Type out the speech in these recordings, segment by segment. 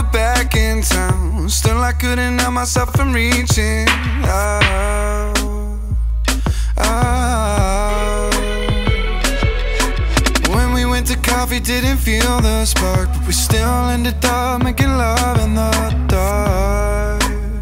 were back in town, still I couldn't help myself from reaching out. When we went to coffee, didn't feel the spark, but we still ended up making love in the dark.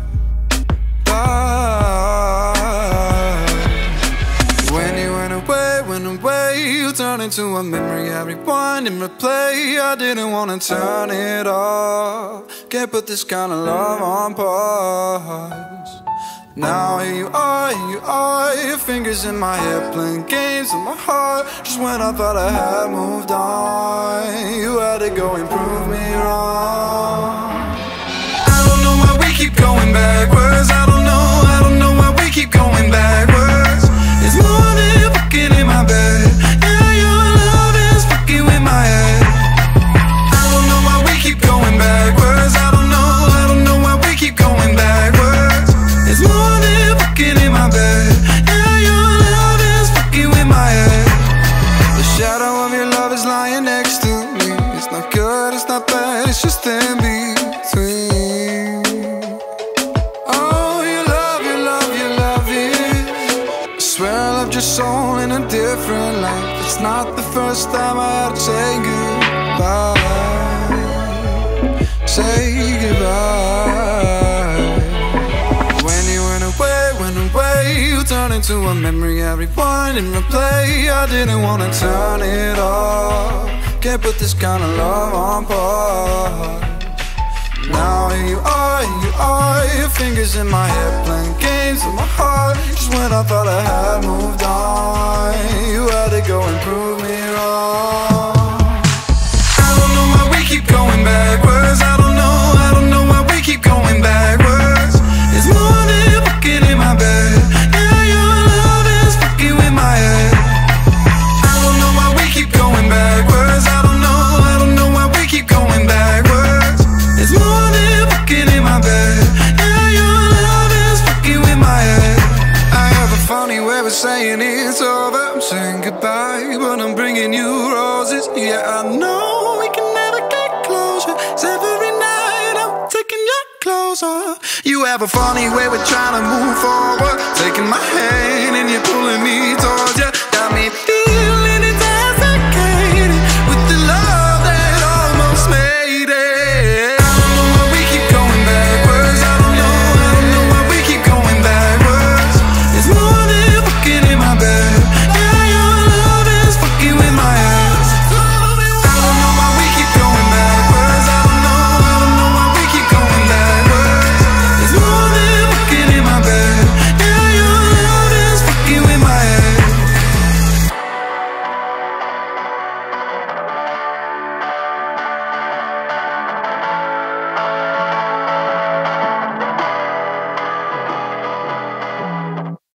When you went away, you turned into a memory I rewind and replay. I didn't wanna turn it off, can't put this kind of love on pause. Now here you are, your fingers in my hair, playing games with my heart. Just when I thought I had moved on, you had to go and prove me wrong. I don't know why we keep going backwards. I don't know why we keep going backwards. It's more than fucking in my bed. Yeah, your love is fucking with my head. I don't know why we keep going backwards. I don't know why we keep going backwards. It's more than fucking in my bed. Yeah, your love is fucking with my head. The shadow of your love is lying next to me. It's not good, it's not bad, it's just in between. Oh, you love it. I swear I loved your soul in a different life. It's not the first time I had to say goodbye. Say goodbye. When you went away, you turned into a memory I rewind and replay. I didn't wanna turn it off, can't put this kind of love on pause. Now here you are, your fingers in my hair, playing games with my heart. Just when I thought I had moved on, you had to go and prove me wrong. I don't know why we keep going backwards. I don't know why we keep going backwards. It's more than fucking in my bed. Yeah, your love is fucking with my head. I don't know why we keep going backwards. I don't know why we keep going backwards. It's more than fucking in my bed. Yeah, your love is fucking with my head. I have a funny way of saying it's over. I'm saying goodbye, but I'm bringing you roses. Yeah, I know we can never get closer. 'Cause every night I'm taking you closer. You have a funny way of trying to move forward, taking my hand and you're pulling me towards you.